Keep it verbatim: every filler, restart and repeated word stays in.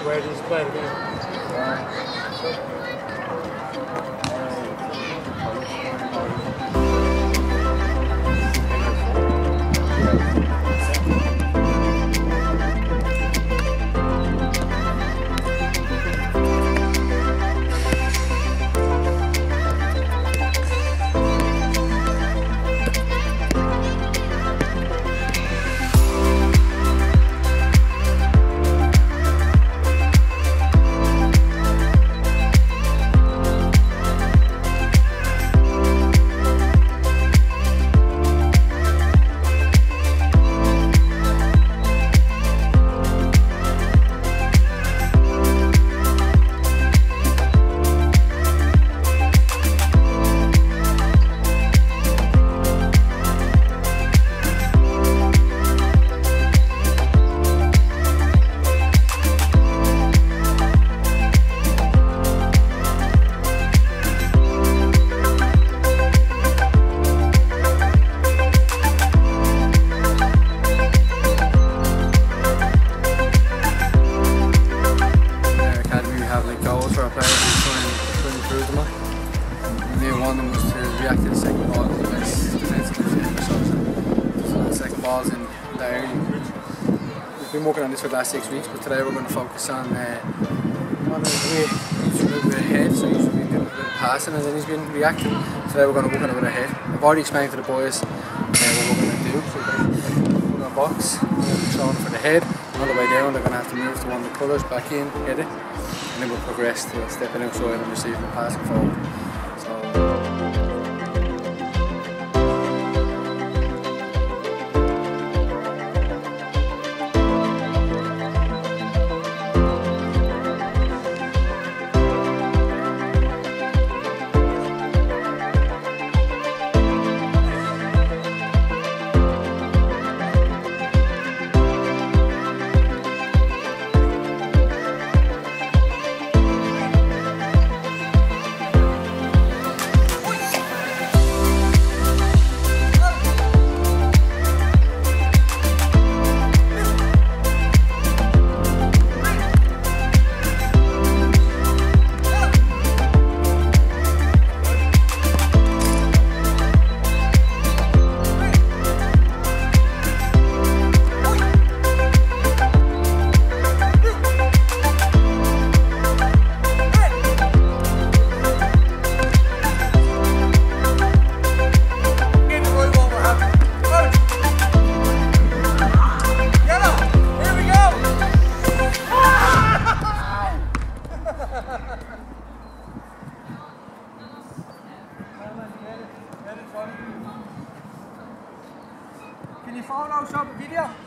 where does he play the game? One of them was to react to the second ball as the best defensive midfielder. So, so the second ball's in that area. We've been working on this for the last six weeks, but today we're going to focus on uh, on a way he's a little bit ahead. So he's been doing a bit of passing and then he's been reacting. Today we're going to work on a bit ahead. I've already explained to the boys uh, what we're going to do. So we're going to box, we're going to be throwing for the head. On the way down, they're going to have to move to one of the colours back in, hit it, and then we'll progress to stepping outside and receiving and passing forward. So. Can you follow us up a video?